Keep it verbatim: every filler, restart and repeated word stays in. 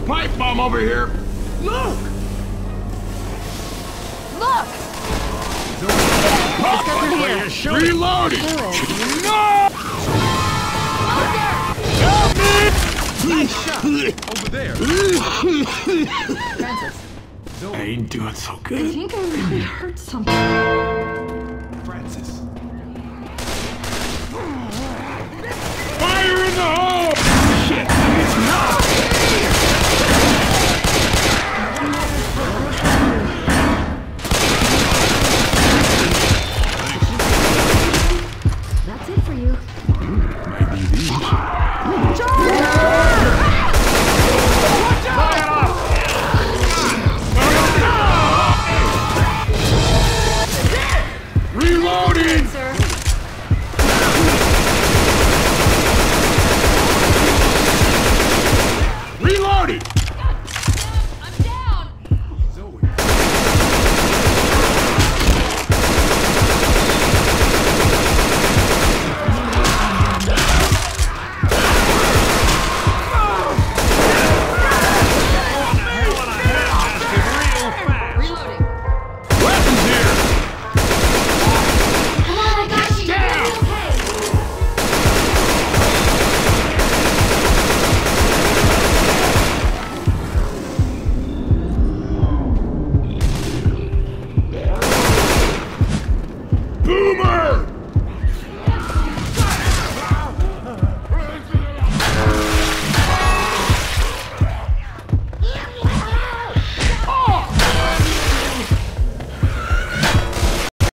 pipe bomb over here. Look! Look! Let's go through here. Reloading! No! Help me! Nice shot! Over there. Francis. I ain't doing so I good. think I really hurt something. Francis. Fire in the hole! Shit! It's not! That's it for you. Might be these. Reloading! Sir.